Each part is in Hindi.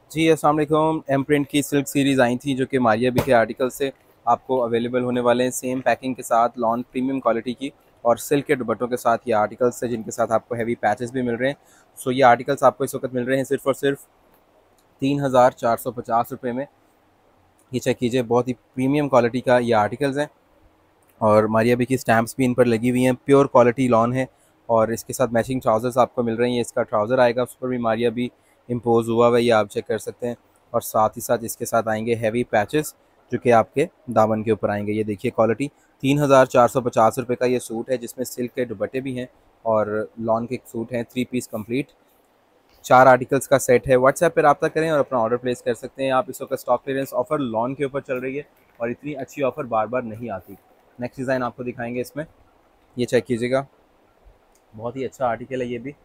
जी अस्सलाम वालेकुम। एम प्रिंट की सिल्क सीरीज़ आई थी जो कि मारिया बी के आर्टिकल से आपको अवेलेबल होने वाले हैं, सेम पैकिंग के साथ, लॉन प्रीमियम क्वालिटी की और सिल्क के दुपट्टों के साथ ये आर्टिकल्स है, जिनके साथ आपको हैवी पैचेस भी मिल रहे हैं। सो ये आर्टिकल्स आपको इस वक्त मिल रहे हैं सिर्फ और सिर्फ 3,450 रुपये में। ये चेक कीजिए, बहुत ही प्रीमियम क्वालिटी का ये आर्टिकल्स हैं और मारिया बी की स्टैम्प्स भी इन पर लगी हुई हैं। प्योर क्वालिटी लॉन है और इसके साथ मैचिंग ट्राउज़र्स आपको मिल रही हैं। इसका ट्राउज़र आएगा, उस पर भी मारिया बी इम्पोज हुआ हुआ है, ये आप चेक कर सकते हैं। और साथ ही साथ इसके साथ आएंगे हैवी पैचेस जो कि आपके दामन के ऊपर आएंगे। ये देखिए क्वालिटी, 3,450 रुपये का ये सूट है जिसमें सिल्क के दुपट्टे भी हैं और लॉन के सूट हैं, 3 पीस कंप्लीट। 4 आर्टिकल्स का सेट है। व्हाट्सएप पर रब्ता करें और अपना ऑर्डर प्लेस कर सकते हैं आप। इस वक्त स्टॉक क्लियरेंस ऑफर लॉन के ऊपर चल रही है और इतनी अच्छी ऑफर बार बार नहीं आती। नेक्स्ट डिज़ाइन आपको दिखाएंगे इसमें, ये चेक कीजिएगा, बहुत ही अच्छा आर्टिकल है ये भी।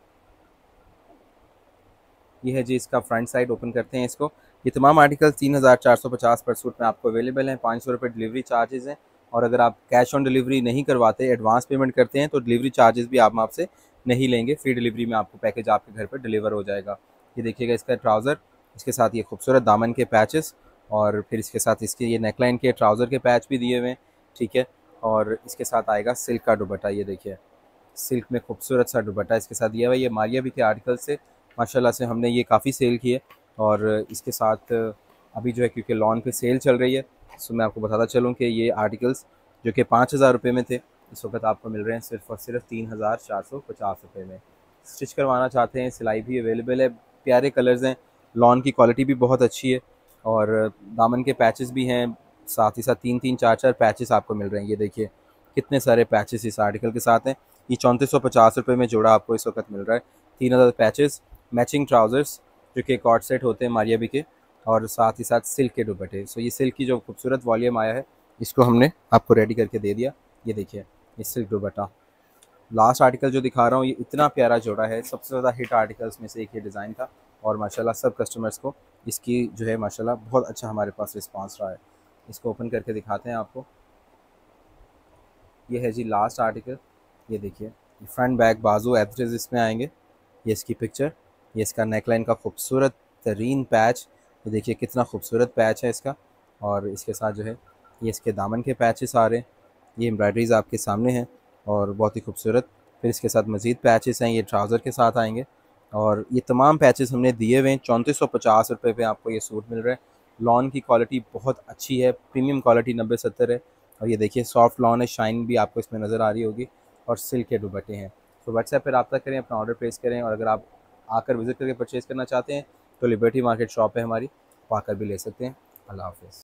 ये है जी इसका फ्रंट साइड, ओपन करते हैं इसको। ये तमाम आर्टिकल 3,450 पर सूट में आपको अवेलेबल हैं। 500 रुपये डिलीवरी चार्जेस हैं और अगर आप कैश ऑन डिलीवरी नहीं करवाते, एडवांस पेमेंट करते हैं तो डिलीवरी चार्जेस भी आप आपसे नहीं लेंगे। फ्री डिलीवरी में आपको पैकेज आपके घर पर डिलीवर हो जाएगा। ये देखिएगा इसका ट्राउज़र, इसके साथ ये खूबसूरत दामन के पैचेस और फिर इसके साथ इसके ये नेकलाइन के ट्राउज़र के पैच भी दिए हुए हैं, ठीक है। और इसके साथ आएगा सिल्क का दुपट्टा, ये देखिए सिल्क में खूबसूरत सा दुपट्टा इसके साथ दिया हुआ है। ये मारिया बी के आर्टिकल से माशाल्लाह से हमने ये काफ़ी सेल की है और इसके साथ अभी जो है क्योंकि लॉन पे सेल चल रही है, सो मैं आपको बताता चलूँ कि ये आर्टिकल्स जो कि 5,000 रुपये में थे, इस वक्त आपको मिल रहे हैं सिर्फ और सिर्फ 3,450 रुपये में। स्टिच करवाना चाहते हैं, सिलाई भी अवेलेबल है, प्यारे कलर्स हैं, लॉन की क्वालिटी भी बहुत अच्छी है और दामन के पैचेस भी हैं। साथ ही साथ 3-3 4-4 पैचेस आपको मिल रहे हैं। ये देखिए कितने सारे पैचेस इस आर्टिकल के साथ हैं। ये 3450 रुपये में जोड़ा आपको इस वक्त मिल रहा है। 3,000 पैचेस, मैचिंग ट्राउज़र्स जो कि कॉर्ड सेट होते हैं मारिया बी के और साथ ही साथ सिल्क के दुपट्टे। सो ये सिल्क की जो खूबसूरत वॉल्यूम आया है, इसको हमने आपको रेडी करके दे दिया। ये देखिए ये सिल्क दुपट्टा। लास्ट आर्टिकल जो दिखा रहा हूँ ये इतना प्यारा जोड़ा है, सबसे ज़्यादा हिट आर्टिकल्स में से एक ये डिज़ाइन था और माशाल्लाह सब कस्टमर्स को इसकी जो है माशाल्लाह बहुत अच्छा हमारे पास रिस्पांस रहा है। इसको ओपन करके दिखाते हैं आपको। ये है जी लास्ट आर्टिकल, ये देखिए फ्रंट बैक बाजू एथरेज इसमें आएंगे। ये इसकी पिक्चर, ये इसका नेकलाइन का खूबसूरत तरीन पैच, ये देखिए कितना खूबसूरत पैच है इसका। और इसके साथ जो है ये इसके दामन के पैचेस आ रहे हैं, ये एम्ब्रॉयडरीज आपके सामने हैं और बहुत ही खूबसूरत। फिर इसके साथ मज़ीद पैचेस हैं, ये ट्राउज़र के साथ आएंगे और ये तमाम पैचेस हमने दिए हुए हैं। 3450 रुपये पे आपको ये सूट मिल रहा है। लॉन की क्वालिटी बहुत अच्छी है, प्रीमियम क्वालिटी 90-70 है और ये देखिए सॉफ्ट लॉन है, शाइन भी आपको इसमें नज़र आ रही होगी और सिल्क के दुपट्टे हैं। तो व्हाट्सएप पर रब्ता करें, अपना ऑर्डर प्लेस करें और अगर आप आकर विज़िट करके परचेज़ करना चाहते हैं तो लिबर्टी मार्केट शॉप है हमारी, वहाँ आकर भी ले सकते हैं। अल्लाह हाफ़िज़।